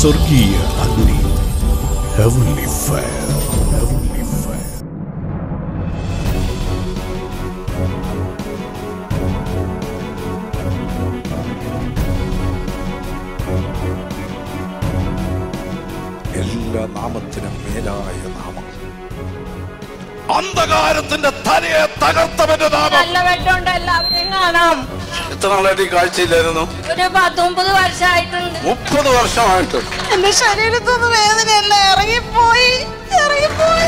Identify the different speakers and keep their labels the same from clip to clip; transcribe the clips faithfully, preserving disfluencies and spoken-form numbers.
Speaker 1: സ്വർഗീയ അഗ്നി, heavenly fire, heavenly fire. എല്ലാ നാമത്തിനും മേലായ നാമം, അന്ധകാരത്തിന്റെ തലയെ തകർത്തവന്റെ നാമം.
Speaker 2: നല്ല വെട്ടമുണ്ട്, എല്ലാവരെയും കാണാം.
Speaker 1: എത്ര നാളായിട്ട് ഈ കാഴ്ചയില്ലായിരുന്നു?
Speaker 2: ഒരു പത്തൊമ്പത് വർഷമായിട്ടുണ്ട്.
Speaker 1: മുപ്പത് വർഷമായിട്ട്
Speaker 2: എന്റെ ശരീരത്തൊന്നും വേദനയല്ല, ഇറങ്ങിപ്പോയി ഇറങ്ങിപ്പോയി.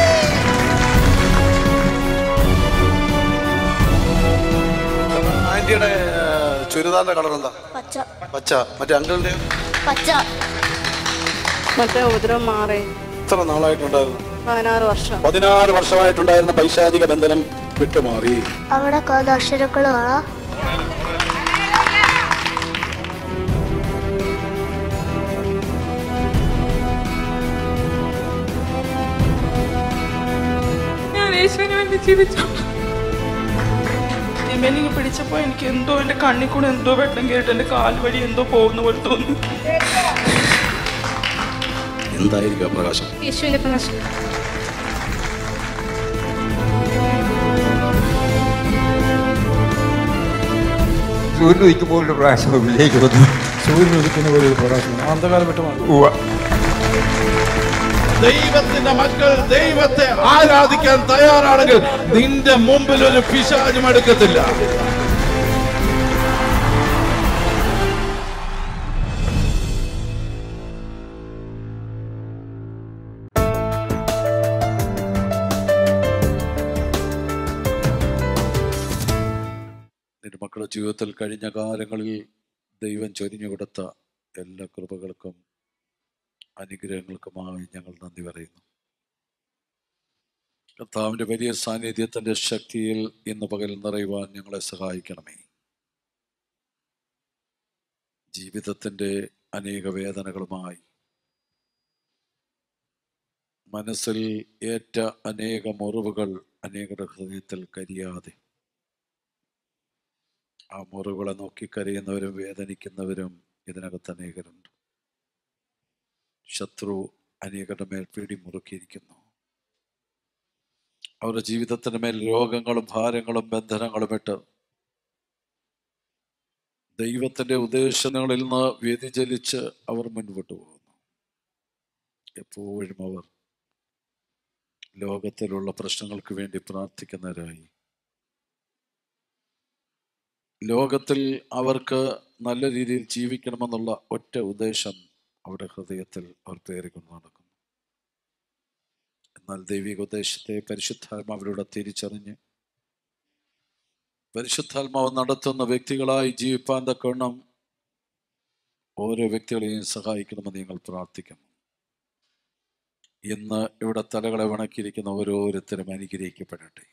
Speaker 1: ആന്റിയുടെ ചുരിദാറിന്റെ കളർ എന്താ?
Speaker 2: പച്ച.
Speaker 1: പച്ച. മറ്റേ അങ്കിളിന്റെ
Speaker 2: പച്ച. മറ്റേ ഉപദ്രവം മാറി.
Speaker 1: എത്ര നാളായിട്ടുണ്ടായിരുന്നു?
Speaker 2: പതിനാറ് വർഷം.
Speaker 1: പതിനാറ് വർഷമായിട്ടുണ്ടായിരുന്ന പൈശാചിക ബന്ധനം വിട്ടുമാറി.
Speaker 2: അവിടെ അക്ഷരക്കള് കാണാം.
Speaker 3: ഞാൻ യേശുവിന് വേണ്ടി ജീവിച്ചു. ഇവനിങ് പിടിച്ചപ്പോ എനിക്ക് എന്തോ എന്റെ കണ്ണിൽ കൂടെ എന്തോ വെട്ടം കേട്ട് എന്റെ കാൽ വഴി എന്തോ പോകുന്ന പോലെ തോന്നി.
Speaker 1: എന്തായിരിക്കും പ്രകാശം?
Speaker 3: യേശുവിന്റെ പ്രകാശം.
Speaker 4: സൂര്യൻ ഉദിക്കുമ്പോഴുള്ള പ്രകാശം ഉള്ളിലേക്ക് വന്നു.
Speaker 5: സൂര്യൻ ഉദിക്കുന്ന പോലെ ഒരു പ്രകാശം അന്ധകാരം വിട്ടുമാറി.
Speaker 6: ദൈവത്തിന്റെ മക്കൾ ദൈവത്തെ ആരാധിക്കാൻ തയ്യാറാണെങ്കിൽ നിന്റെ മുമ്പിൽ ഒരു പിശാചും എടുക്കത്തില്ല.
Speaker 1: നിന്റെ മക്കളുടെ ജീവിതത്തിൽ കഴിഞ്ഞ കാലങ്ങളിൽ ദൈവം ചൊരിഞ്ഞു കൊടുത്ത എല്ലാ കൃപകൾക്കും അനുഗ്രഹങ്ങൾക്കുമായി ഞങ്ങൾ നന്ദി പറയുന്നു. കർത്താവിൻ്റെ വലിയ സാന്നിധ്യത്തിൻ്റെ ശക്തിയിൽ ഇന്ന് പകൽ നിറയുവാൻ ഞങ്ങളെ സഹായിക്കണമേ. ജീവിതത്തിൻ്റെ അനേക വേദനകളുമായി മനസ്സിൽ ഏറ്റ അനേക മുറിവുകൾ അനേകരുടെ ഹൃദയത്തിൽ കരിയാതെ ആ മുറിവുകളെ നോക്കി കരയുന്നവരും വേദനിക്കുന്നവരും ഇതിനകത്ത് അനേകരുണ്ട്. ശത്രു അനേകരുടെ മേൽ പിടി മുറുക്കിയിരിക്കുന്നു. അവരുടെ ജീവിതത്തിന് മേൽ രോഗങ്ങളും ഭാരങ്ങളും ബന്ധനങ്ങളും ഇട്ട് ദൈവത്തിൻ്റെ ഉദ്ദേശങ്ങളിൽ നിന്ന് വ്യതിചലിച്ച് അവർ മുൻപോട്ട് പോകുന്നു. എപ്പോഴും അവർ ലോകത്തിലുള്ള പ്രശ്നങ്ങൾക്ക് വേണ്ടി പ്രാർത്ഥിക്കുന്നവരായി, ലോകത്തിൽ അവർക്ക് നല്ല രീതിയിൽ ജീവിക്കണമെന്നുള്ള ഒറ്റ ഉദ്ദേശം അവരുടെ ഹൃദയത്തിൽ അവർ പേറിക്കൊണ്ട് നടക്കുന്നു. എന്നാൽ ദൈവിക ഉദ്ദേശത്തെ പരിശുദ്ധാത്മാവിലൂടെ തിരിച്ചറിഞ്ഞ് പരിശുദ്ധാത്മാവ് നടത്തുന്ന വ്യക്തികളായി ജീവിപ്പാൻ തക്കവണ്ണം ഓരോ വ്യക്തികളെയും സഹായിക്കണമെന്ന് ഞങ്ങൾ പ്രാർത്ഥിക്കുന്നു. ഇന്ന് ഇവിടെ തലകളെ വണക്കിയിരിക്കുന്ന ഓരോരുത്തരും അനുഗ്രഹിക്കപ്പെടട്ടെ.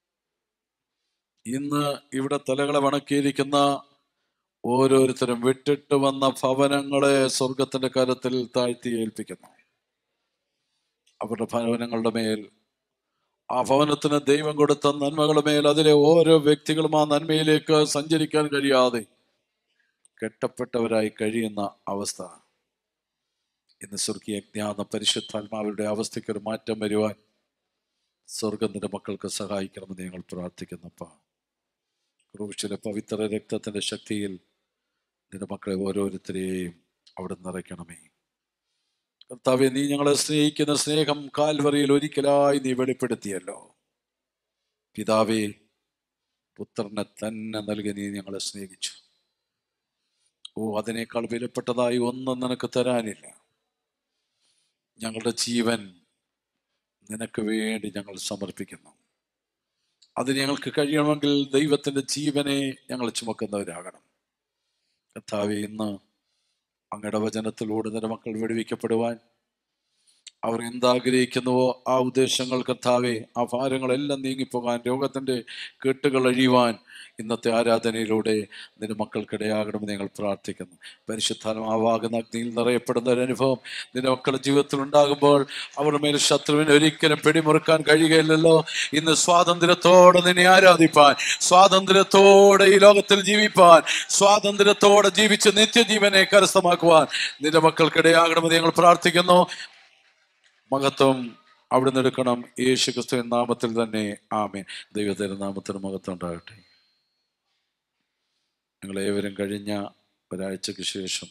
Speaker 1: ഇന്ന് ഇവിടെ തലകളെ വണക്കിയിരിക്കുന്ന ഓരോരുത്തരും വിട്ടിട്ട് വന്ന ഭവനങ്ങളെ സ്വർഗത്തിന്റെ കരത്തിൽ താഴ്ത്തി ഏൽപ്പിക്കുന്നു. അവരുടെ ഭവനങ്ങളുടെ മേൽ, ആ ഭവനത്തിന് ദൈവം കൊടുത്ത നന്മകളുടെ മേൽ അതിലെ ഓരോ വ്യക്തികളും ആ നന്മയിലേക്ക് സഞ്ചരിക്കാൻ കഴിയാതെ കെട്ടപ്പെട്ടവരായി കഴിയുന്ന അവസ്ഥ ഇന്ന് സ്വർഗീയ ജ്ഞാന പരിശുദ്ധാത്മാവിയുടെ അവസ്ഥയ്ക്ക് ഒരു മാറ്റം വരുവാൻ സ്വർഗത്തിന്റെ മക്കൾക്ക് സഹായിക്കണമെന്ന് ഞങ്ങൾ പ്രാർത്ഥിക്കുന്നപ്പ. ക്രൂശിലെ പവിത്ര രക്തത്തിന്റെ ശക്തിയിൽ നിന്റെ മക്കളെ ഓരോരുത്തരെയും അവിടെ നിറയ്ക്കണമേ. കർത്താവേ, നീ ഞങ്ങളെ സ്നേഹിക്കുന്ന സ്നേഹം കാൽവറിയിൽ ഒരിക്കലായി നീ വെളിപ്പെടുത്തിയല്ലോ. പിതാവേ, പുത്രനെ തന്നെ നൽകി നീ ഞങ്ങളെ സ്നേഹിച്ചു. ഓ, അതിനേക്കാൾ വിലപ്പെട്ടതായി ഒന്നും നിനക്ക് തരാനില്ല. ഞങ്ങളുടെ ജീവൻ നിനക്ക് വേണ്ടി ഞങ്ങൾ സമർപ്പിക്കുന്നു. അതിന് ഞങ്ങൾക്ക് കഴിയണമെങ്കിൽ ദൈവത്തിൻ്റെ ജീവനെ ഞങ്ങൾ ചുമക്കുന്നവരാകണം. കർത്താവേ, ഇന്ന് അങ്ങയുടെ വചനത്തിലൂടെ നിന്റെ മക്കൾ വെടിവെക്കപ്പെടുവാൻ, അവർ എന്താഗ്രഹിക്കുന്നുവോ ആ ഉദ്ദേശങ്ങൾ കർത്താവേ, ആ ഭാരങ്ങളെല്ലാം നീങ്ങിപ്പോകാൻ, രോഗത്തിൻ്റെ കെട്ടുകൾ അഴിയുവാൻ ഇന്നത്തെ ആരാധനയിലൂടെ നിന്റെ മക്കൾക്കിടയാകണമെന്ന് ഞങ്ങൾ പ്രാർത്ഥിക്കുന്നു. പരിശുദ്ധാത്മാവാകുന്ന അഗ്നിയിൽ നിറയപ്പെടുന്ന ഒരു അനുഭവം നിന്റെ മക്കളുടെ ജീവിതത്തിൽ ഉണ്ടാകുമ്പോൾ അവരുടെ മേൽ ശത്രുവിനെ ഒരിക്കലും പിടിമുറുക്കാൻ കഴിയുകയില്ലല്ലോ. ഇന്ന് സ്വാതന്ത്ര്യത്തോടെ നിന്നെ ആരാധിപ്പാൻ, സ്വാതന്ത്ര്യത്തോടെ ഈ ലോകത്തിൽ ജീവിപ്പാൻ, സ്വാതന്ത്ര്യത്തോടെ ജീവിച്ച് നിത്യജീവനെ കരസ്ഥമാക്കുവാൻ നിന്റെ മക്കൾക്കിടയാകണമെന്ന് ഞങ്ങൾ പ്രാർത്ഥിക്കുന്നു. മഹത്വം അവിടുന്ന് എടുക്കണം, യേശു ക്രിസ്തുവിൻ നാമത്തിൽ തന്നെ. ആമേൻ. ദൈവത്തിന്റെ നാമത്തിന് മഹത്വം ഉണ്ടാകട്ടെ. ഞങ്ങളേവരും കഴിഞ്ഞ ഒരാഴ്ചക്ക് ശേഷം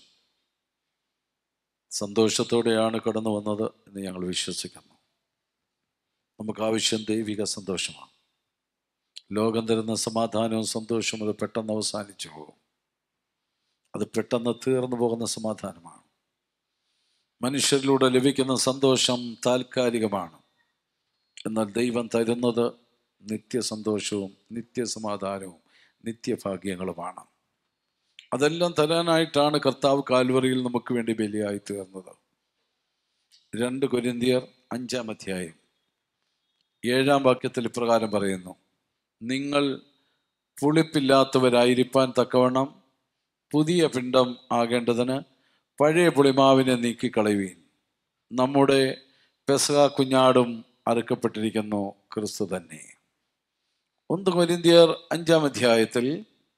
Speaker 1: സന്തോഷത്തോടെയാണ് കടന്നു വന്നത് എന്ന് ഞങ്ങൾ വിശ്വസിക്കുന്നു. നമുക്ക് ആവശ്യം ദൈവിക സന്തോഷമാണ്. ലോകം തരുന്ന സമാധാനവും സന്തോഷവും അത് പെട്ടെന്ന് അവസാനിച്ചു പോകും. അത് പെട്ടെന്ന് തീർന്നു പോകുന്ന സമാധാനമാണ്. മനുഷ്യരിലൂടെ ലഭിക്കുന്ന സന്തോഷം താൽക്കാലികമാണ്. എന്നാൽ ദൈവം തരുന്നത് നിത്യസന്തോഷവും നിത്യസമാധാനവും നിത്യഭാഗ്യങ്ങളുമാണ്. അതെല്ലാം തരാനായിട്ടാണ് കർത്താവ് കാൽവറിയിൽ നമുക്ക് വേണ്ടി ബലിയായി തീർന്നത്. രണ്ട് കൊരിന്ത്യർ അഞ്ചാം അധ്യായം ഏഴാം വാക്യത്തിൽ ഇപ്രകാരം പറയുന്നു: നിങ്ങൾ പുളിപ്പില്ലാത്തവരായിരിക്കാൻ തക്കവണ്ണം പുതിയ പിണ്ഡം ആകേണ്ടതിന് പഴയ പുളിമാവിനെ നീക്കിക്കളയുവീൻ. നമ്മുടെ പെസഹ കുഞ്ഞാടും അറുക്കപ്പെട്ടിരിക്കുന്നു, ക്രിസ്തു തന്നെ. ഒന്ന് കൊരിന്ത്യർ അഞ്ചാം അധ്യായത്തിൽ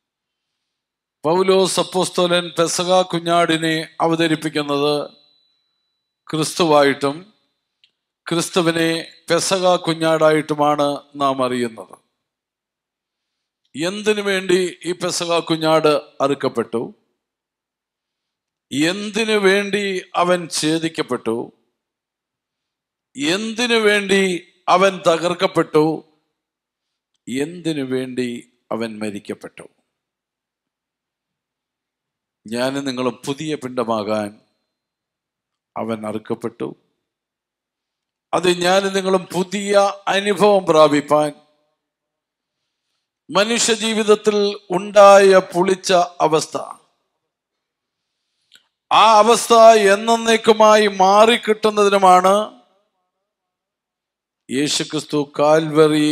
Speaker 1: പൗലോസ് അപ്പോസ്തലൻ പെസഹ കുഞ്ഞാടിനെ അവതരിപ്പിക്കുന്നത് ക്രിസ്തുവായിട്ടും ക്രിസ്തുവിനെ പെസഹ കുഞ്ഞാടായിട്ടുമാണ് നാം അറിയുന്നത്. എന്തിനു വേണ്ടി ഈ പെസഹ കുഞ്ഞാട് അറുക്കപ്പെട്ടു? എന്തിനു വേണ്ടി അവൻ ഛേദിക്കപ്പെട്ടു? എന്തിനു വേണ്ടി അവൻ തകർക്കപ്പെട്ടു? എന്തിനു വേണ്ടി അവൻ മരിക്കപ്പെട്ടു? ഞാനും നിങ്ങളും പുതിയ പിണ്ഡമാകാൻ അവൻ അറുക്കപ്പെട്ടു. അത് ഞാനും നിങ്ങളും പുതിയ അനുഭവം പ്രാപിപ്പാൻ, മനുഷ്യ ജീവിതത്തിൽ ഉണ്ടായ പുളിച്ച അവസ്ഥ, ആ അവസ്ഥ എന്നേക്കുമായി മാറിക്കിട്ടുന്നതിനുമാണ് യേശുക്രിസ്തു കാൽവറി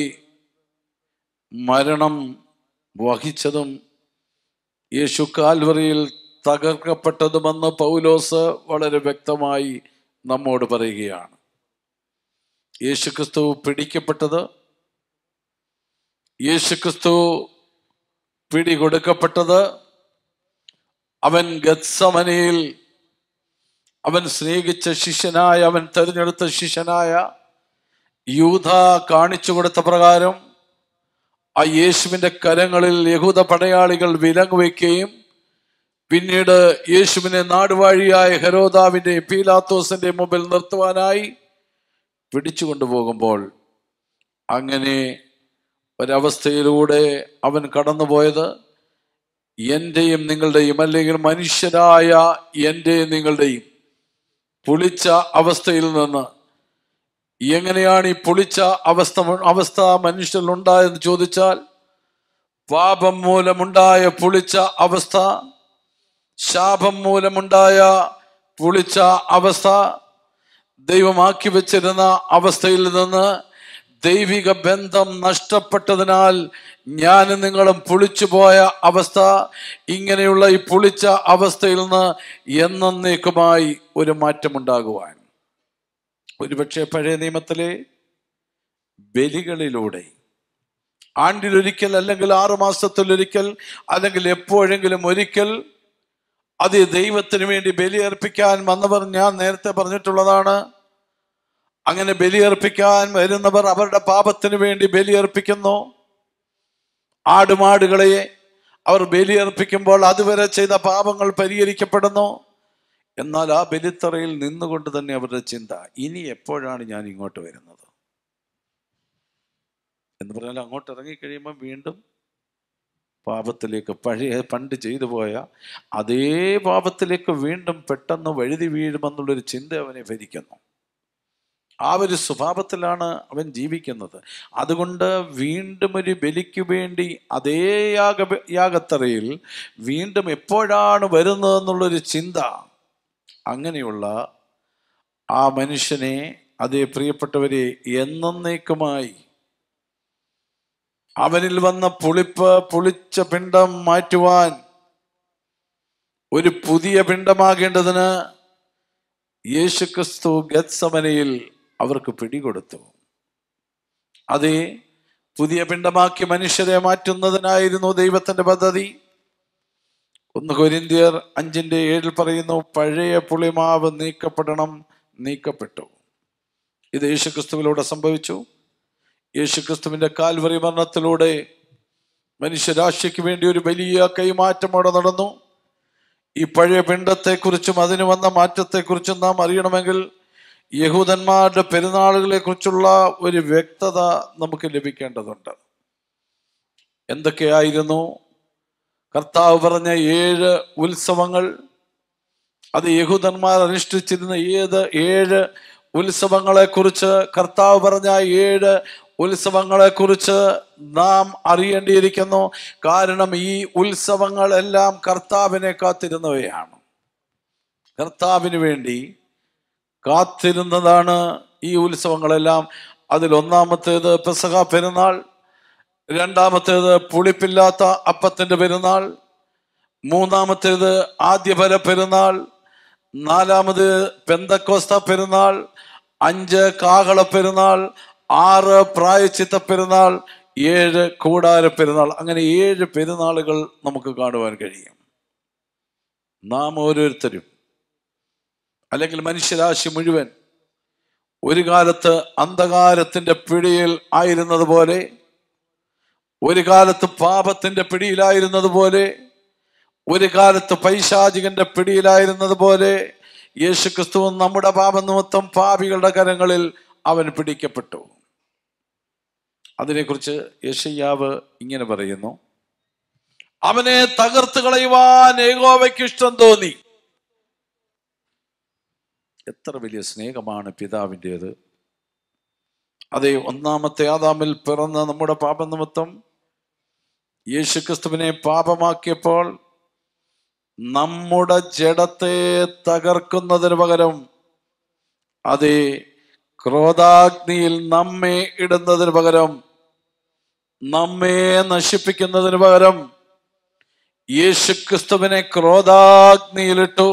Speaker 1: മരണം വഹിച്ചതും യേശു കാൽവറിയിൽ തകർക്കപ്പെട്ടതുമെന്ന് പൗലോസ് വളരെ വ്യക്തമായി നമ്മോട് പറയുകയാണ്. യേശുക്രിസ്തു പിടിക്കപ്പെട്ടത്, യേശുക്രിസ്തു പിടികൊടുക്കപ്പെട്ടത്, അവൻ ഗത്സമനയിൽ അവൻ സ്നേഹിച്ച ശിഷ്യനായ, അവൻ തെരഞ്ഞെടുത്ത ശിഷ്യനായ യൂദ കാണിച്ചു കൊടുത്ത പ്രകാരം ആ യേശുവിൻ്റെ കരങ്ങളിൽ യഹൂദ പടയാളികൾ വിലങ്ങ് വയ്ക്കുകയും പിന്നീട് യേശുവിനെ നാടുവാഴിയായ ഹെരോദാവിൻ്റെ പീലാത്തോസിന്റെ മുമ്പിൽ നിർത്തുവാനായി പിടിച്ചു കൊണ്ടുപോകുമ്പോൾ, അങ്ങനെ ഒരവസ്ഥയിലൂടെ അവൻ കടന്നുപോയത് എൻ്റെയും നിങ്ങളുടെയും, അല്ലെങ്കിൽ മനുഷ്യരായ എൻ്റെയും നിങ്ങളുടെയും പുളിച്ച അവസ്ഥയിൽ നിന്ന്. എങ്ങനെയാണ് ഈ പുളിച്ച അവസ്ഥ അവസ്ഥ മനുഷ്യരിൽ ഉണ്ടായെന്ന് ചോദിച്ചാൽ, പാപം മൂലമുണ്ടായ പുളിച്ച അവസ്ഥ, ശാപം മൂലമുണ്ടായ പുളിച്ച അവസ്ഥ, ദൈവമാക്കി വെച്ചിരുന്ന അവസ്ഥയിൽ നിന്ന് ദൈവിക ബന്ധം നഷ്ടപ്പെട്ടതിനാൽ ഞാനും നിങ്ങളും പുളിച്ചുപോയ അവസ്ഥ, ഇങ്ങനെയുള്ള ഈ പുളിച്ച അവസ്ഥയിൽ നിന്ന് എന്നേക്കുമായി ഒരു മാറ്റമുണ്ടാകുവാൻ, ഒരുപക്ഷെ പഴയ നിയമത്തിലെ ബലികളിലൂടെ ആണ്ടിലൊരിക്കൽ, അല്ലെങ്കിൽ ആറു മാസത്തിലൊരിക്കൽ, അല്ലെങ്കിൽ എപ്പോഴെങ്കിലും ഒരിക്കൽ അത് ദൈവത്തിന് വേണ്ടി ബലിയർപ്പിക്കാൻ വന്നവർ, ഞാൻ നേരത്തെ പറഞ്ഞിട്ടുള്ളതാണ്, അങ്ങനെ ബലിയർപ്പിക്കാൻ വരുന്നവർ അവരുടെ പാപത്തിന് വേണ്ടി ബലിയർപ്പിക്കുന്നു. ആടുമാടുകളെ അവർ ബലിയർപ്പിക്കുമ്പോൾ അതുവരെ ചെയ്ത പാപങ്ങൾ പരിഹരിക്കപ്പെടുന്നു. എന്നാൽ ആ ബലിത്തറയിൽ നിന്നുകൊണ്ട് തന്നെ അവരുടെ ചിന്ത, ഇനി എപ്പോഴാണ് ഞാൻ ഇങ്ങോട്ട് വരുന്നത് എന്ന് പറഞ്ഞാൽ, അങ്ങോട്ട് ഇറങ്ങിക്കഴിയുമ്പോൾ വീണ്ടും പാപത്തിലേക്ക്, പഴയ പണ്ട് ചെയ്തു പോയ അതേ പാപത്തിലേക്ക് വീണ്ടും പെട്ടെന്ന് വഴുതി വീഴുമെന്നുള്ളൊരു ചിന്ത അവനെ ഭരിക്കുന്നു. ആ ഒരു സ്വഭാവത്തിലാണ് അവൻ ജീവിക്കുന്നത്. അതുകൊണ്ട് വീണ്ടും ഒരു ബലിക്ക് വേണ്ടി അതേ യാഗ യാഗത്തറയിൽ വീണ്ടും എപ്പോഴാണ് വരുന്നതെന്നുള്ളൊരു ചിന്ത, അങ്ങനെയുള്ള ആ മനുഷ്യനെ, അതേ പ്രിയപ്പെട്ടവരെ, എന്നേക്കുമായി അവനിൽ വന്ന പുളിപ്പ് പുളിച്ച പിണ്ടം മാറ്റുവാൻ ഒരു പുതിയ പിണ്ടമാകേണ്ടതിന് യേശുക്രിസ്തു ഗത്സമനയിൽ അവർക്ക് പിടികൊടുത്തു. അതേ പുതിയ പിണ്ടമാക്കി മനുഷ്യരെ മാറ്റുന്നതിനായിരുന്നു ദൈവത്തിന്റെ പദ്ധതി. ഒന്ന് കൊരിന്ത്യർ അഞ്ചിന്റെ ഏഴിൽ പറയുന്നു, പഴയ പുളിമാവ് നീക്കപ്പെടണം, നീക്കപ്പെട്ടു. ഇത് യേശുക്രിസ്തുവിലൂടെ സംഭവിച്ചു. യേശുക്രിസ്തുവിന്റെ കാൽവറി മരണത്തിലൂടെ മനുഷ്യരാശിക്ക് വേണ്ടി ഒരു വലിയ കൈമാറ്റം അവിടെ നടന്നു. ഈ പഴയ പിണ്ടത്തെക്കുറിച്ചും അതിന് വന്ന മാറ്റത്തെക്കുറിച്ചും നാം അറിയണമെങ്കിൽ യഹൂദന്മാരുടെ പെരുന്നാളുകളെ കുറിച്ചുള്ള ഒരു വ്യക്തത നമുക്ക് ലഭിക്കേണ്ടതുണ്ട്. എന്തൊക്കെയായിരുന്നു കർത്താവ് പറഞ്ഞ ഏഴ് ഉത്സവങ്ങൾ? അത് യഹൂദന്മാർ അനുഷ്ഠിച്ചിരുന്ന ഏത് ഏഴ് ഉത്സവങ്ങളെ കുറിച്ച്, കർത്താവ് പറഞ്ഞ ഏഴ് ഉത്സവങ്ങളെ കുറിച്ച് നാം അറിയേണ്ടിയിരിക്കുന്നു. കാരണം ഈ ഉത്സവങ്ങളെല്ലാം കർത്താവിനെ കാത്തിരുന്നവയാണ്. കർത്താവിന് വേണ്ടി കാത്തിരുന്നതാണ് ഈ ഉത്സവങ്ങളെല്ലാം. അതിൽ ഒന്നാമത്തേത് പെസഹ പെരുന്നാൾ, രണ്ടാമത്തേത് പുളിപ്പില്ലാത്ത അപ്പത്തിന്റെ പെരുന്നാൾ, മൂന്നാമത്തേത് ആദ്യഫല പെരുന്നാൾ, നാലാമത് പെന്തക്കോസ്ത പെരുന്നാൾ, അഞ്ച് കാഹള പെരുന്നാൾ, ആറ് പ്രായശ്ചിത്ത പെരുന്നാൾ, ഏഴ് കൂടാര പെരുന്നാൾ. അങ്ങനെ ഏഴ് പെരുന്നാളുകൾ നമുക്ക് കാണുവാൻ കഴിയും. നാം ഓരോരുത്തരും, അല്ലെങ്കിൽ മനുഷ്യരാശി മുഴുവൻ ഒരു കാലത്ത് അന്ധകാരത്തിന്റെ പിടിയിൽ ആയിരുന്നത് പോലെ, ഒരു കാലത്ത് പാപത്തിന്റെ പിടിയിലായിരുന്നത് പോലെ, ഒരു കാലത്ത് പൈശാചികന്റെ പിടിയിലായിരുന്നത് പോലെ, യേശുക്രിസ്തു നമ്മുടെ പാപനിമിത്തം പാപികളുടെ കരങ്ങളിൽ അവൻ പിടിക്കപ്പെട്ടു. അതിനെക്കുറിച്ച് യെശയ്യാവ് ഇങ്ങനെ പറയുന്നു, അവനെ തകർത്ത് കളയുവാൻ യഹോവയ്ക്ക് ഇഷ്ടം തോന്നി. എത്ര വലിയ സ്നേഹമാണ് പിതാവിൻ്റെത്! അതേ, ഒന്നാമത്തെ ആദാമിൽ പിറന്ന നമ്മുടെ പാപനിമിത്തം യേശുക്രിസ്തുവിനെ പാപമാക്കിയപ്പോൾ നമ്മുടെ ജഡത്തെ തകർക്കുന്നതിന് പകരം, അതേ ക്രോധാഗ്നിയിൽ നമ്മെ ഇടുന്നതിന് പകരം, നമ്മെ നശിപ്പിക്കുന്നതിന് പകരം യേശുക്രിസ്തുവിനെ ക്രോധാഗ്നിയിലിട്ടു.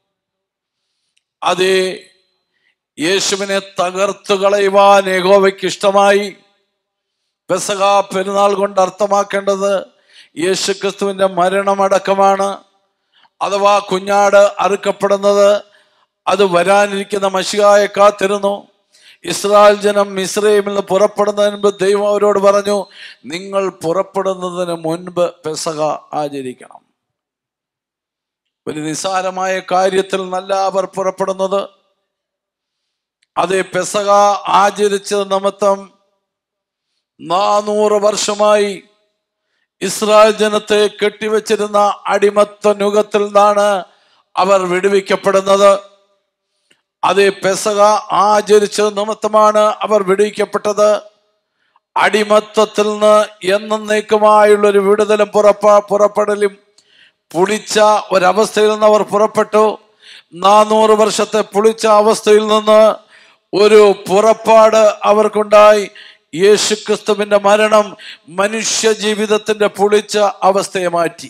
Speaker 1: അതേ യേശുവിനെ തകർത്തു കളയുവാൻ യഹോവയ്ക്ക് ഇഷ്ടമായി. പെസഹ പെരുന്നാൾ കൊണ്ട് അർത്ഥമാക്കേണ്ടത് യേശുക്രിസ്തുവിന്റെ മരണമടക്കമാണ്. അഥവാ കുഞ്ഞാട് അറുക്കപ്പെടുന്നത് അത് വരാനിരിക്കുന്ന മശിഹായെ കാത്തിരുന്നു. ഇസ്രായേൽ ജനം മിസ്രയീമിൽ നിന്ന് പുറപ്പെടുന്നതിന് മുൻപ് ദൈവം അവരോട് പറഞ്ഞു, നിങ്ങൾ പുറപ്പെടുന്നതിന് മുൻപ് പെസഹ ആചരിക്കണം. ഒരു നിസ്സാരമായ കാര്യത്തിൽ നല്ല അവർ പുറപ്പെടുന്നത്. അതേ പെസഹ ആചരിച്ചത് നിമിത്തം നാനൂറ് വർഷമായി ഇസ്രായേൽ ജനത്തെ കെട്ടിവെച്ചിരുന്ന അടിമത്ത നുകത്തിൽ നിന്നാണ് അവർ വിടുവിക്കപ്പെടുന്നത്. അതേ പെസഹ ആചരിച്ചത് നിമിത്തമാണ് അവർ വിടുവിക്കപ്പെട്ടത്. അടിമത്തത്തിൽ നിന്ന് എന്നേക്കുമായുള്ളൊരു വിടുതലും പുറപ്പ പുറപ്പെടലും പുളിച്ച ഒരവസ്ഥയിൽ നിന്ന് അവർ പുറപ്പെട്ടു. നാനൂറ് വർഷത്തെ പുളിച്ച അവസ്ഥയിൽ നിന്ന് ഒരു പുറപ്പാട് അവർക്കുണ്ടായി. യേശുക്രിസ്തുവിന്റെ മരണം മനുഷ്യ ജീവിതത്തിന്റെ പുളിച്ച അവസ്ഥയെ മാറ്റി.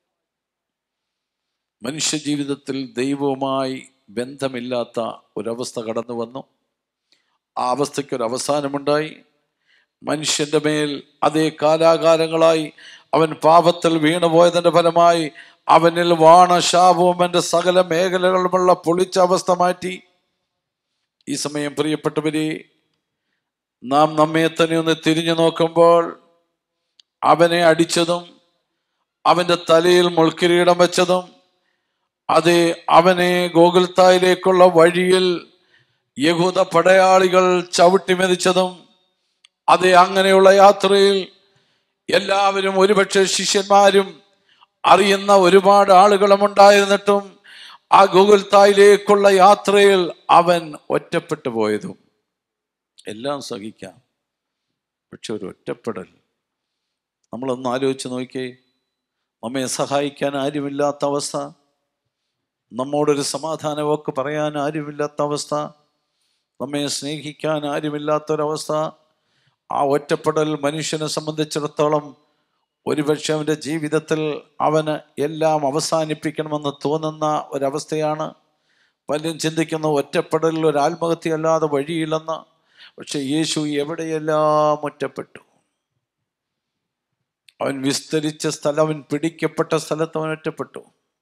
Speaker 1: മനുഷ്യ ജീവിതത്തിൽ ദൈവവുമായി ബന്ധമില്ലാത്ത ഒരവസ്ഥ കടന്നു വന്നു. ആ അവസ്ഥയ്ക്ക് ഒരു അവസാനമുണ്ടായി. മനുഷ്യന്റെ മേൽ അതേ കാലാകാലങ്ങളായി അവൻ പാപത്തിൽ വീണുപോയതിന്റെ ഫലമായി അവനിൽ വാണശാപവും എൻ്റെ സകല മേഖലകളുമുള്ള പൊളിച്ച അവസ്ഥ മാറ്റി. ഈ സമയം പ്രിയപ്പെട്ടവരെ, നാം നമ്മെ തന്നെ ഒന്ന് തിരിഞ്ഞു നോക്കുമ്പോൾ അവനെ അടിച്ചതും അവൻ്റെ തലയിൽ മുൾക്കിരീടം വെച്ചതും, അതേ അവനെ ഗോകുൽത്തായിലേക്കുള്ള വഴിയിൽ യഹൂദ പടയാളികൾ ചവിട്ടി മെതിച്ചതും, അതേ അങ്ങനെയുള്ള യാത്രയിൽ എല്ലാവരും, ഒരുപക്ഷെ ശിഷ്യന്മാരും അറിയുന്ന ഒരുപാട് ആളുകളും ഉണ്ടായിരുന്നിട്ടും ആ ഗോകുൽത്തായിലേക്കുള്ള യാത്രയിൽ അവൻ ഒറ്റപ്പെട്ടു പോയതും എല്ലാം സഹിക്കാം. പക്ഷെ ഒരു ഒറ്റപ്പെടൽ, നമ്മളൊന്ന് ആലോചിച്ച് നോക്കിയേ. നമ്മെ സഹായിക്കാൻ ആരുമില്ലാത്ത അവസ്ഥ, നമ്മോടൊരു സമാധാനമൊക്കെ പറയാൻ ആരുമില്ലാത്ത അവസ്ഥ, നമ്മെ സ്നേഹിക്കാൻ ആരുമില്ലാത്തൊരവസ്ഥ. ആ ഒറ്റപ്പെടൽ മനുഷ്യനെ സംബന്ധിച്ചിടത്തോളം ഒരുപക്ഷെ അവൻ്റെ ജീവിതത്തിൽ അവന് എല്ലാം അവസാനിപ്പിക്കണമെന്ന് തോന്നുന്ന ഒരവസ്ഥയാണ്. പലരും ചിന്തിക്കുന്ന ഒറ്റപ്പെടലിൽ ഒരു ആത്മഹത്യ അല്ലാതെ വഴിയില്ലെന്ന്. പക്ഷെ യേശു എവിടെയെല്ലാം ഒറ്റപ്പെട്ടു. അവൻ വിസ്തരിച്ച സ്ഥലം, അവൻ പിടിക്കപ്പെട്ട സ്ഥലത്ത് അവൻ ഒറ്റപ്പെട്ടു.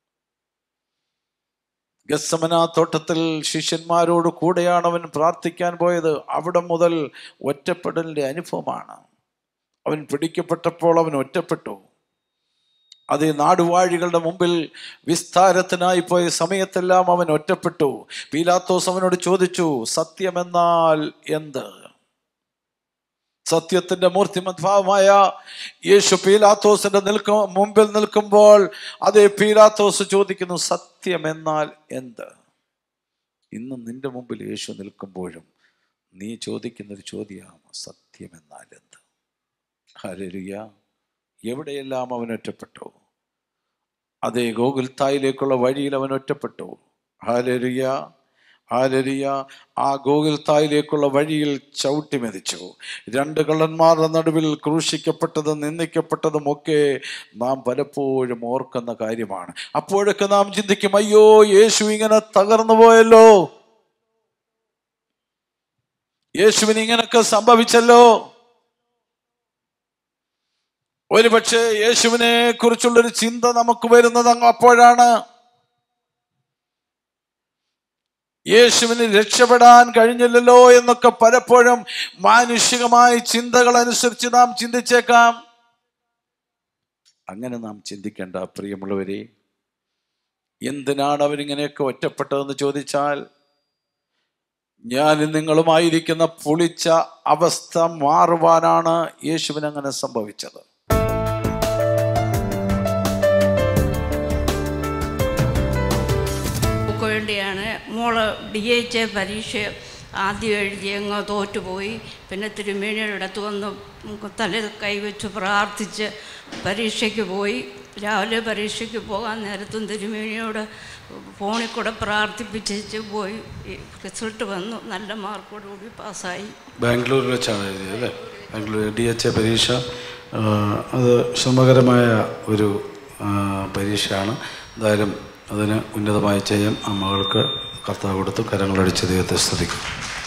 Speaker 1: ഗത്സമന തോട്ടത്തിൽ ശിഷ്യന്മാരോട് കൂടെയാണ് അവൻ പ്രാർത്ഥിക്കാൻ പോയത്. അവിടെ മുതൽ ഒറ്റപ്പെടലിൻ്റെ അനുഭവമാണ്. അവൻ പിടിക്കപ്പെട്ടപ്പോൾ അവൻ ഒറ്റപ്പെട്ടു. അതേ നാടുവാഴികളുടെ മുമ്പിൽ വിസ്താരത്തിനായി പോയ സമയത്തെല്ലാം അവൻ ഒറ്റപ്പെട്ടു. പീലാത്തോസ് അവനോട് ചോദിച്ചു, സത്യമെന്നാൽ എന്ത്? സത്യത്തിന്റെ മൂർത്തിമദ്ഭാവമായ യേശു പീലാത്തോസിന്റെ നിൽക്ക മുമ്പിൽ നിൽക്കുമ്പോൾ അതേ പീലാത്തോസ് ചോദിക്കുന്നു, സത്യമെന്നാൽ എന്ത്? ഇന്ന് നിന്റെ മുമ്പിൽ യേശു നിൽക്കുമ്പോഴും നീ ചോദിക്കുന്നൊരു ചോദ്യമാണ്, സത്യമെന്നാൽ എന്ത്? ഹല്ലേലൂയ. എവിടെയെല്ലാം അവൻ ഒറ്റപ്പെട്ടു. അതേ ഗോകുൽത്തായിലേക്കുള്ള വഴിയിൽ അവൻ ഒറ്റപ്പെട്ടു. Hallelujah, hallelujah. ആ ഗോകുൽത്തായിലേക്കുള്ള വഴിയിൽ ചവിട്ടി മെതിച്ചു. രണ്ട് കള്ളന്മാരുടെ നടുവിൽ ക്രൂശിക്കപ്പെട്ടതും നിന്ദിക്കപ്പെട്ടതും ഒക്കെ നാം പലപ്പോഴും ഓർക്കുന്ന കാര്യമാണ്. അപ്പോഴൊക്കെ നാം ചിന്തിക്കും, അയ്യോ യേശു ഇങ്ങനെ തകർന്നു പോയല്ലോ, യേശുവിന് ഇങ്ങനൊക്കെ സംഭവിച്ചല്ലോ. ഒരു പക്ഷേ യേശുവിനെ കുറിച്ചുള്ളൊരു ചിന്ത നമുക്ക് വരുന്നത് അങ്ങ് അപ്പോഴാണ്. യേശുവിന് രക്ഷപ്പെടാൻ കഴിഞ്ഞില്ലല്ലോ എന്നൊക്കെ പലപ്പോഴും മാനുഷികമായ ചിന്തകൾ അനുസരിച്ച് നാം ചിന്തിച്ചേക്കാം. അങ്ങനെ നാം ചിന്തിക്കേണ്ട പ്രിയമുള്ളവരെ. എന്തിനാണ് അവരിങ്ങനെയൊക്കെ ഒറ്റപ്പെട്ടതെന്ന് ചോദിച്ചാൽ, ഞാൻ നിങ്ങളുമായിരിക്കുന്ന പുളിച്ച അവസ്ഥ മാറുവാനാണ് യേശുവിന് അങ്ങനെ സംഭവിച്ചത്.
Speaker 7: വേണ്ടിയാണ് മോള് ഡി എച്ച് എ പരീക്ഷ ആദ്യം എഴുതി അങ്ങ് തോറ്റുപോയി. പിന്നെ തിരുമേനിയുടെ അടുത്ത് വന്ന് തലയിൽ കൈവച്ച് പ്രാർത്ഥിച്ച് പരീക്ഷയ്ക്ക് പോയി. രാവിലെ പരീക്ഷയ്ക്ക് പോകാൻ നേരത്തും തിരുമേനിയോട് ഫോണിൽ കൂടെ പ്രാർത്ഥിപ്പിച്ച് പോയി. റിസൾട്ട് വന്നു, നല്ല മാർക്കോടുകൂടി പാസ്സായി.
Speaker 5: ബാംഗ്ലൂരിൽ വെച്ചാണ് എഴുതിയത് അല്ലേ? ബാംഗ്ലൂർ ഡി എച്ച് എ പരീക്ഷ. അത് ശ്രമകരമായ ഒരു പരീക്ഷയാണ്. എന്തായാലും അതിന് ഉന്നതമായ ജയം ആ മകൾക്ക് കർത്താവ് കൊടുത്തു. കരങ്ങളടിച്ച് ദൈവത്തെ സ്തുതിക്കും.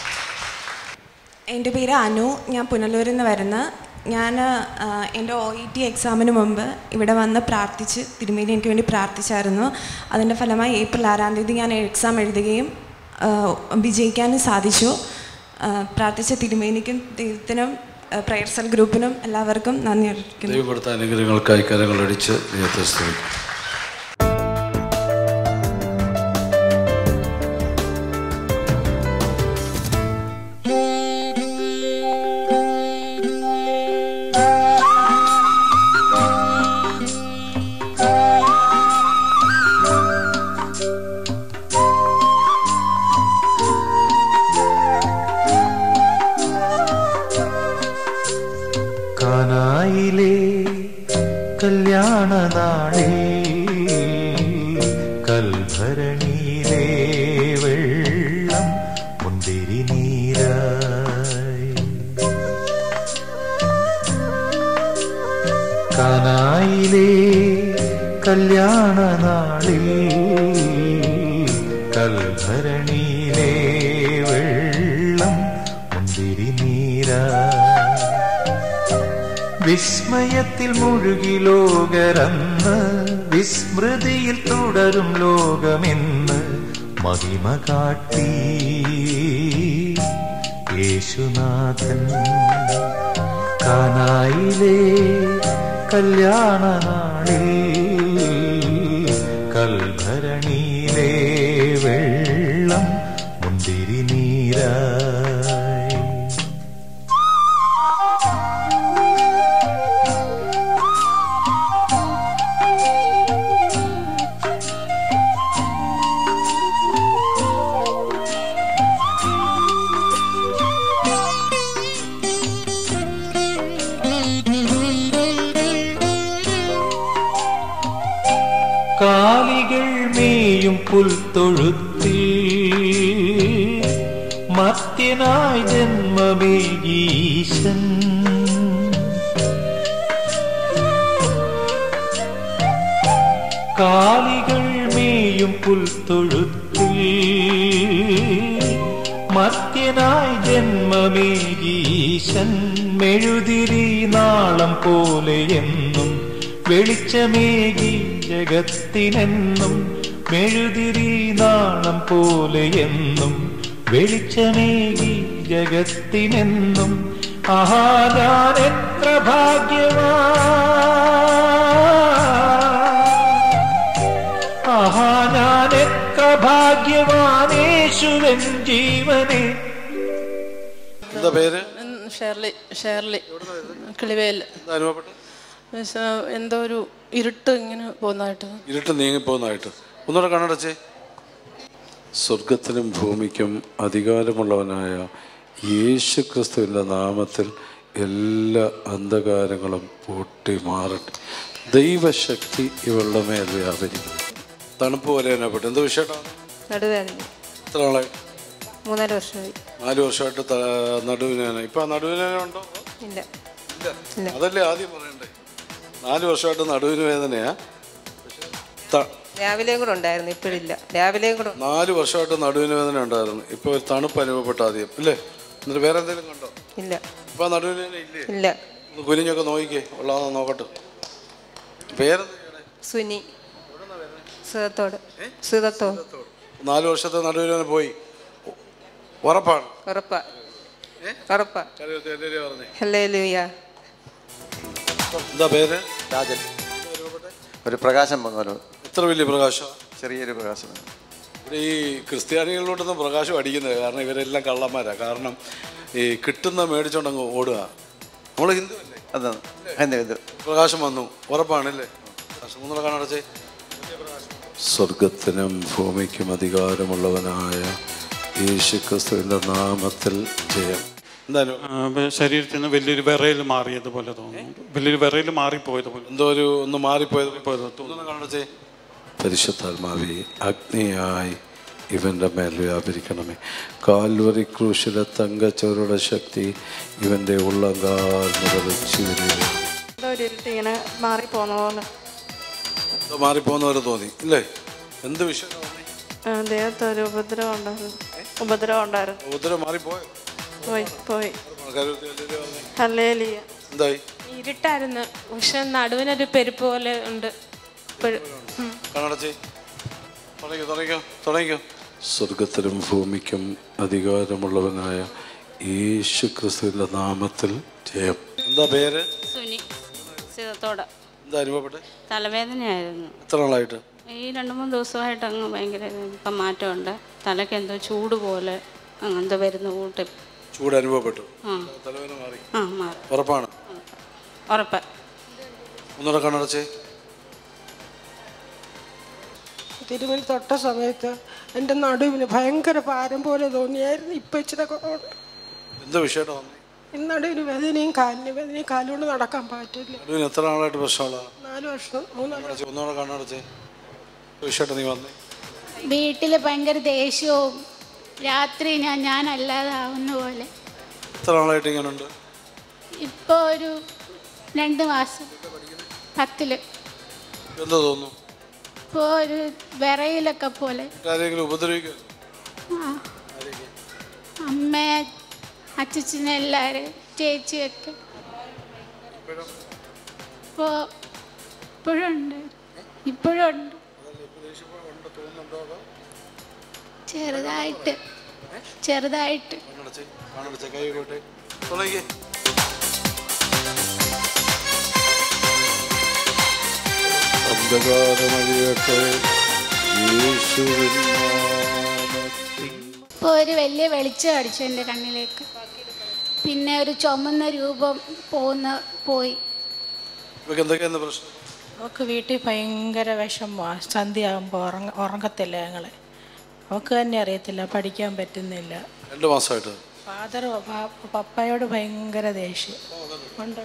Speaker 8: എൻ്റെ പേര് അനു, ഞാൻ പുനലൂരിൽ നിന്ന് വരുന്ന. ഞാൻ എൻ്റെ ഒ ഇ ടി എക്സാമിന് മുമ്പ് ഇവിടെ വന്ന് പ്രാർത്ഥിച്ച് തിരുമേനി എനിക്ക് വേണ്ടി പ്രാർത്ഥിച്ചായിരുന്നു. അതിൻ്റെ ഫലമായി ഏപ്രിൽ ആറാം തീയതി ഞാൻ എക്സാം എഴുതുകയും വിജയിക്കാനും സാധിച്ചു. പ്രാർത്ഥിച്ച തിരുമേനിക്കും ദൈവത്തിനും പ്രയർ സെൽ ഗ്രൂപ്പിനും എല്ലാവർക്കും നന്ദി അറിയിക്കുന്നു.
Speaker 5: ദൈവം കൊടുത്ത അനുഗ്രഹങ്ങൾക്കായി കരങ്ങളടിച്ച് ദൈവത്തെ സ്തുതിക്കും.
Speaker 9: വിസ്മയത്തിൽ മുഴുകി ലോകരന്ന് വിസ്മൃതിയിൽ തുടരും ലോകമെന്ന് മഹിമ കാട്ടി യേശുനാഥൻ. കാനായിലെ കല്യാണ നാളിൽ കൽഭരണിയിലെ വെള്ളം മുന്തിരി നീരായി. കാലികൾ മേയും പുൽത്തൊഴുത്തിൽ മർത്യനായി ജന്മമേകീശൻ കാലികൾ മേയും പുൽത്തൊഴുത്തിൽ മർത്യനായി ജന്മമേകീശൻ മെഴുതിരി നാളം പോലെയെന്നും വെളിച്ചമേകി ജഗത്തിനെന്നും മെഴുതിരി നാളം പോലെയെന്നും വെളിച്ചമേകി ജഗത്തിനെന്നും ആഹാ ഞാൻ എത്ര ഭാഗ്യവാൻ ആഹാ ഞാൻ എത്ര ഭാഗ്യവാനേശുവൻ ജീവനെ.
Speaker 1: എന്താ പേര്?
Speaker 10: ഷേർലി. ഷേർലി കിളിവേല്. എന്തോ ഒരു ഇരുട്ട് ഇങ്ങനെ പോകുന്നതായിട്ട്.
Speaker 1: ഇരുട്ട് നീങ്ങി പോകുന്നതായിട്ട്. ഒന്നുകൂടെ കണ്ണടച്ചേ. സ്വർഗത്തിനും ഭൂമിക്കും അധികാരമുള്ളവനായ യേശു ക്രിസ്തുവിൻ്റെ നാമത്തിൽ എല്ലാ അന്ധകാരങ്ങളും പൊട്ടി മാറട്ടെ. ദൈവശക്തി ഇവളുടെ മേൽ വ്യാപരിക്കും. തണുപ്പ് പോലെ അനുഭവപ്പെട്ടു. എന്ത് വിഷയമാണ്?
Speaker 10: നടുവേദന.
Speaker 1: എത്ര നാളായി?
Speaker 10: മൂന്നാല് വർഷമായി.
Speaker 1: നാല് വർഷമായിട്ട് നടുവിനാണ്. ഇപ്പൊ നടുവിന ഉണ്ടോ?
Speaker 10: ഇല്ല.
Speaker 1: അതല്ലേ ആദ്യം പറയണ്ടേ. നാല് വർഷമായിട്ട് നടുവിന് വേദനയാ.
Speaker 10: രാവിലെയും കൂടെ ഉണ്ടായിരുന്നു, ഇപ്പോഴില്ല. രാവിലെയും കൂടെ.
Speaker 1: നാല് വർഷമായിട്ട് നടുവിന് വേദന ഉണ്ടായിരുന്നു. ഇപ്പൊ ഒരു തണുപ്പ് അനുഭവപ്പെട്ട ആദ്യം അല്ലേ? എന്നിട്ട് വേറെ എന്തെങ്കിലും കണ്ടോ?
Speaker 10: ഇല്ല.
Speaker 1: ഇപ്പൊ നടുവിന് വേദന ഇല്ലേ?
Speaker 10: ഇല്ല.
Speaker 1: കുനിഞ്ഞൊക്കെ നോക്കിക്കേ, ഉള്ളതാണോ നോക്കട്ടെ. പേരെന്താ?
Speaker 10: സുനി. സുഖത്തോട്. സുഖത്തോട്.
Speaker 1: നാല് വർഷത്തെ നടുവിന് വേദന പോയി. ഉറപ്പാണ്?
Speaker 10: ഉറപ്പാ. ഉറപ്പാ.
Speaker 1: എന്താ പേര്?
Speaker 11: രാജൻ. ഒരു പ്രകാശം വന്നല്ലോ.
Speaker 1: എത്ര വലിയ പ്രകാശം?
Speaker 11: ചെറിയൊരു പ്രകാശം.
Speaker 1: ഇവിടെ ഈ ക്രിസ്ത്യാനികളിലോട്ടൊന്നും പ്രകാശം അടിക്കുന്നത് കാരണം ഇവരെല്ലാം കള്ളന്മാരാ. കാരണം ഈ കിട്ടുന്ന മേടിച്ചോണ്ടങ്ങ് ഓടുക. നമ്മള് ഹിന്ദു അല്ലേ?
Speaker 11: അതെ, ഹിന്ദു ഹിന്ദു.
Speaker 1: പ്രകാശം വന്നു, ഉറപ്പാണല്ലേ? മൂന്നൂടെ കാണാടച്ചേ. സ്വർഗത്തിനും ഭൂമിക്കും അധികാരമുള്ളവനായ യേശു ക്രിസ്തുവിന്റെ നാമത്തിൽ ജയം.
Speaker 12: ശരീരത്തിൽ നിന്ന് വലിയൊരു വിറയിൽ മാറിയതുപോലെ തോന്നുന്നു. വലിയൊരു വിറയിൽ മാറിപ്പോയതുപോലെ
Speaker 1: എന്തോ ഒരു ഒന്ന് മാറിപ്പോയത് കാണച്ചേ. പരിശുദ്ധാത്മാവേ, അഗ്നിയായി ഇവന്റെ മേൽ വ്യാപരിക്കണമേ. കാൽവറി ക്രൂശിലെ തങ്കച്ചോരുടെ ശക്തി ഇവന്റെ ഉള്ളങ്കാൽ മുതലിച്ചു വരിക.
Speaker 2: ഇങ്ങനെ മാറിപ്പോന്ന
Speaker 1: മാറിപ്പോന്നവരെ തോന്നി ഇല്ലേ? എന്ത് വിഷയം?
Speaker 2: ദേഹത്ത് ഒരു ഉപദ്രവം ഉണ്ടായിരുന്നു. ഉപദ്രവം ഉണ്ടായിരുന്നു.
Speaker 1: ഉപദ്രവം മാറിപ്പോയോ?
Speaker 2: പോയി പോയി.
Speaker 1: എന്തായി?
Speaker 13: ഇരുട്ടായിരുന്നു, പക്ഷെ നടുവിനൊരു പെരുപ്പ് പോലെ ഉണ്ട്.
Speaker 1: സ്വർഗത്തിനും ഭൂമിക്കും അധികാരമുള്ളവനായ യേശു ക്രിസ്തുവിന്റെ നാമത്തിൽ ജയം. എന്താ പേര്?
Speaker 7: സുനി. സിതത്തോട്.
Speaker 1: എന്താ അനുഭവപ്പെട്ടെ?
Speaker 7: തലവേദനയായിരുന്നു.
Speaker 1: എത്ര നാളായിട്ട്?
Speaker 7: ഈ രണ്ട് മൂന്ന് ദിവസമായിട്ട് അങ്ങ് ഭയങ്കര ഇപ്പം മാറ്റമുണ്ട്. തലയ്ക്ക് എന്തോ ചൂട് പോലെ അങ്ങനത്തെ വരുന്ന കൂട്ടി.
Speaker 1: ചൂട് അനുഭവപ്പെട്ടു? തലവേദന മാറി?
Speaker 7: ആ മാറി.
Speaker 1: ഉറപ്പാണ്?
Speaker 7: ഉറപ്പ്.
Speaker 1: ഒന്നുകൂടെ കണ്ണടച്ചേ.
Speaker 14: തിരുമൽ തൊട്ട സമയത്ത് എൻ്റെ നടുവിന് ഭയങ്കര ഭാരം പോലെ തോന്നിയായിരുന്നു. ഇപ്പം ഇച്ചിരി
Speaker 1: എന്താ വിഷയം?
Speaker 14: നടുവിന് വേദനയും കാലിന് വേദനയും, കാലുകൊണ്ട് നടക്കാൻ പറ്റില്ല.
Speaker 1: നടുവിന് എത്ര നാളായിട്ട് പ്രശ്നമുള്ള?
Speaker 14: നാല് വർഷം. മൂന്നാല്.
Speaker 1: ഒന്നുകൂടെ കണ്ണടച്ചേ. വിഷയം നീ വന്നേ.
Speaker 15: വീട്ടിൽ ഭയങ്കര ദേഷ്യവും രാത്രി ഞാൻ ഞാനല്ലാതാവുന്ന പോലെ.
Speaker 1: എത്ര നാളായിട്ട് ഇങ്ങനുണ്ട്?
Speaker 15: ഇപ്പോൾ ഒരു രണ്ട് മാസം. പത്തില്.
Speaker 1: എന്താ തോന്നുന്നു?
Speaker 15: ഇപ്പോൾ ഒരു വിറയിലൊക്കെ പോലെ.
Speaker 1: ഉപദ്രവിക്കുക?
Speaker 15: അമ്മ, അച്ഛനെ, എല്ലാവരും, ചേച്ചിയൊക്കെ. ഇപ്പോൾ ഇപ്പോഴും ഉണ്ട്. ഇപ്പോഴും ഉണ്ട്. ചെറുതായിട്ട് ചെറുതായിട്ട് ഇപ്പോൾ ഒരു വലിയ വെളിച്ചം അടിച്ചു എൻ്റെ കണ്ണിലേക്ക്. പിന്നെ ഒരു ചുമന്ന രൂപം പോകുന്ന പോയി.
Speaker 10: അവൾക്ക് വീട്ടിൽ ഭയങ്കര വിഷമമാണ്. സന്ധ്യയാകുമ്പോൾ ഉറങ്ങ ഉറങ്ങത്തില്ല ഞങ്ങൾ. അവൾക്ക് തന്നെ അറിയത്തില്ല, പഠിക്കാൻ പറ്റുന്നില്ല.
Speaker 1: രണ്ട് മാസമായിട്ട്
Speaker 10: ഫാദർ പപ്പായോട് ഭയങ്കര ദേഷ്യം ഉണ്ട്.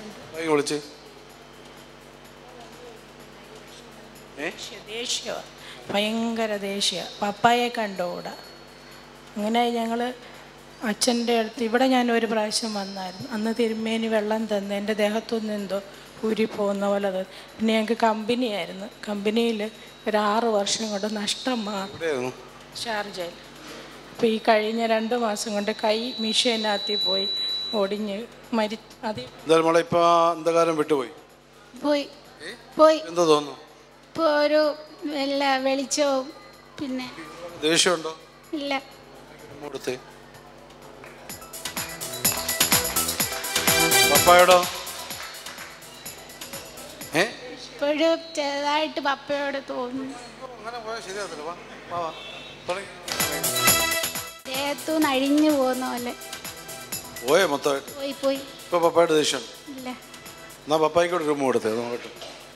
Speaker 10: ദേഷ്യ ഭയങ്കര ദേഷ്യ. പപ്പായെ കണ്ടുകൂടാ. അങ്ങനെ ഞങ്ങൾ അച്ഛൻ്റെ അടുത്ത് ഇവിടെ ഞാൻ ഒരു പ്രാവശ്യം വന്നായിരുന്നു. അന്ന് തിരുമേനി വെള്ളം തന്ന് എൻ്റെ ദേഹത്തുനിന്ന് എന്തോ ഊരി പോകുന്ന പോലെ തോന്നി. പിന്നെ ഞങ്ങൾക്ക് കമ്പനിയായിരുന്നു. കമ്പനിയിൽ ഒരു ആറ് വർഷം കൊണ്ട് നഷ്ടം മാറും ഷാർജയിൽ. അപ്പോൾ ഈ കഴിഞ്ഞ രണ്ട് മാസം കൊണ്ട് കൈ മിഷീനകത്തിൽ പോയി ഒടിഞ്ഞ് മരി അതി
Speaker 5: എന്തായാലും മോളെ ഇപ്പൊ അന്ധകാരം വിട്ടുപോയി
Speaker 15: പോയി പോയി
Speaker 5: എന്താ തോന്നുന്നു?
Speaker 15: ഇപ്പോൾ ഒരു വെള്ള വെളിച്ചവും പിന്നെ
Speaker 5: ദേഷ്യമുണ്ടോ?
Speaker 15: ഇല്ല.
Speaker 5: കൊടുത്തേ പപ്പായോടോ? ഏ
Speaker 15: ഇപ്പോഴും ചെറുതായിട്ട് പപ്പയോട് തോന്നുന്നു.
Speaker 5: അങ്ങനെ പോയാൽ ശരിയാകത്തില്ല.
Speaker 15: ദേഹത്തുനിന്ന് അഴിഞ്ഞു പോകുന്ന പോലെ
Speaker 5: പോയേ മൊത്തമായിട്ട്
Speaker 15: പോയി പോയി
Speaker 5: ഇപ്പൊ പപ്പായുടെ ദേഷ്യം
Speaker 15: ഇല്ല.
Speaker 5: എന്നാ പപ്പായിക്കോട്ട് റൂം കൊടുത്തേ നോക്കട്ടെ.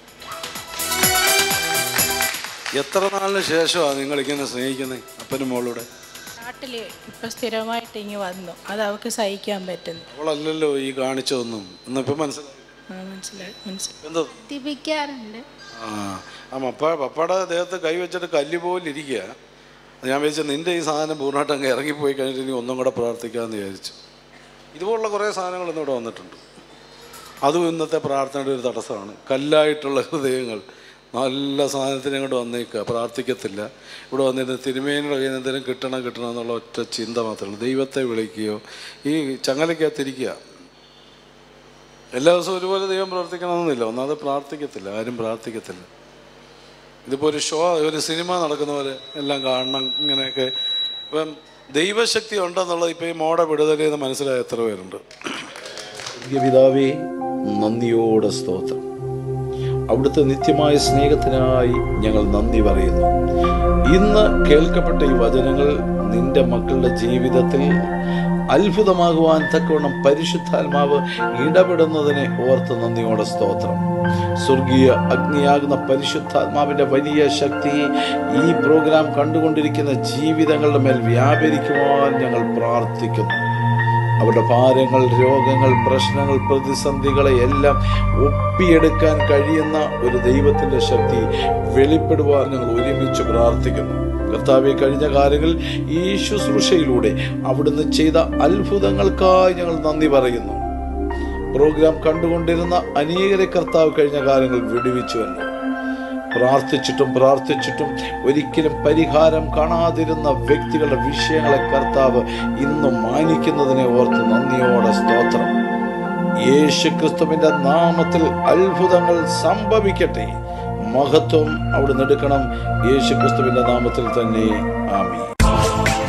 Speaker 5: എത്ര നാളിന് ശേഷമാണ് നിങ്ങൾ ഇങ്ങനെ സ്നേഹിക്കുന്നത് അപ്പനും മോളൂടെ?
Speaker 10: നാട്ടിൽ ഇപ്പം സ്ഥിരമായിട്ട് ഇങ്ങ് വന്നു. അത് അവൾക്ക് സഹിക്കാൻ പറ്റുന്നു.
Speaker 5: അവളല്ലല്ലോ ഈ കാണിച്ചതൊന്നും. എന്നാ ഇപ്പൊ മനസ്സിലായി
Speaker 10: മനസ്സിലായി മനസ്സിലായി
Speaker 5: എന്തോ
Speaker 15: ദിപ്പിക്കാറുണ്ട്.
Speaker 5: ആ ആ പപ്പ പപ്പയുടെ ദേഹത്ത് കൈ വെച്ചിട്ട് കല്ല് പോലെ ഇരിക്കുക. ഞാൻ വിചാരിച്ചു നിന്റെ ഈ സാധനം പൂർണ്ണമായിട്ട് അങ്ങ് ഇറങ്ങിപ്പോയി കഴിഞ്ഞിട്ട് ഇനി ഒന്നും കൂടെ പ്രാർത്ഥിക്കാമെന്ന് വിചാരിച്ചു. ഇതുപോലുള്ള കുറേ സാധനങ്ങൾ ഇന്നിവിടെ വന്നിട്ടുണ്ട്. അതും ഇന്നത്തെ പ്രാർത്ഥനയുടെ ഒരു തടസ്സമാണ്. കല്ലായിട്ടുള്ള ഹൃദയങ്ങൾ നല്ല സാധനത്തിന് ഇങ്ങോട്ട് വന്നേക്കുക, പ്രാർത്ഥിക്കത്തില്ല. ഇവിടെ വന്നിട്ട് തിരുമേനിയുടെ കയ്യിൽ നിന്ന് എന്തെങ്കിലും കിട്ടണം കിട്ടണം എന്നുള്ള ഒറ്റ ചിന്ത മാത്രമേ ഉള്ളൂ. ദൈവത്തെ വിളിക്കുകയോ ഈ ചങ്ങലയ്ക്കകത്തിരിക്കുക. എല്ലാ ദിവസവും ഒരുപോലെ ദൈവം പ്രവർത്തിക്കണമെന്നില്ല. ഒന്നാമത് പ്രാർത്ഥിക്കത്തില്ല, ആരും പ്രാർത്ഥിക്കത്തില്ല. ഇതിപ്പോൾ ഒരു ഷോ, ഒരു സിനിമ നടക്കുന്ന പോലെ എല്ലാം കാണണം ഇങ്ങനെയൊക്കെ. ഇപ്പം ദൈവശക്തി ഉണ്ടെന്നുള്ളത് ഇപ്പം ഈ മോടെ വിടുതലെന്ന് മനസ്സിലായ എത്ര പേരുണ്ട്?
Speaker 6: പിതാവേ, നന്ദിയോടെ സ്തോത്രം. അവിടുത്തെ നിത്യമായ സ്നേഹത്തിനായി ഞങ്ങൾ നന്ദി പറയുന്നു. ഇന്ന് കേൾക്കപ്പെട്ട ഈ വചനങ്ങൾ നിന്റെ മക്കളുടെ ജീവിതത്തിൽ അത്ഭുതമാകുവാൻ തക്കവണ്ണം പരിശുദ്ധാത്മാവ് ഇടപെടുന്നതിനെ ഓർത്ത് നന്ദിയോടെ സ്തോത്രം. സ്വർഗീയ അഗ്നിയാകുന്ന പരിശുദ്ധാത്മാവിന്റെ വലിയ ശക്തി ഈ പ്രോഗ്രാം കണ്ടുകൊണ്ടിരിക്കുന്ന ജീവിതങ്ങളുടെ മേൽ വ്യാപരിക്കുവാൻ ഞങ്ങൾ പ്രാർത്ഥിക്കുന്നു. അവരുടെ ഭാരങ്ങൾ, രോഗങ്ങൾ, പ്രശ്നങ്ങൾ, പ്രതിസന്ധികളെ എല്ലാം ഒപ്പിയെടുക്കാൻ കഴിയുന്ന ഒരു ദൈവത്തിൻ്റെ ശക്തി വെളിപ്പെടുവാൻ ഞങ്ങൾ ഒരുമിച്ച് പ്രാർത്ഥിക്കുന്നു. കർത്താവെ, കഴിഞ്ഞ കാലങ്ങളിൽ ഈ ശുശ്രൂഷയിലൂടെ അവിടുന്ന് ചെയ്ത അത്ഭുതങ്ങൾക്കായി ഞങ്ങൾ നന്ദി പറയുന്നു. പ്രോഗ്രാം കണ്ടുകൊണ്ടിരുന്ന അനേകരെ കർത്താവ് കഴിഞ്ഞ കാലങ്ങളിൽ വിടുവിച്ചുവല്ലോ. പ്രാർത്ഥിച്ചിട്ടും പ്രാർത്ഥിച്ചിട്ടും ഒരിക്കലും പരിഹാരം കാണാതിരുന്ന വ്യക്തികളുടെ വിഷയങ്ങളെ കർത്താവ് ഇന്ന് മാനിക്കുന്നതിനെ ഓർത്ത് നന്ദിയോടെ സ്തോത്രം. യേശു ക്രിസ്തുവിന്റെ നാമത്തിൽ അത്ഭുതങ്ങൾ സംഭവിക്കട്ടെ. മഹത്വം അവിടുന്ന് എടുക്കണം. യേശു ക്രിസ്തുവിന്റെ നാമത്തിൽ തന്നെ ആമേൻ.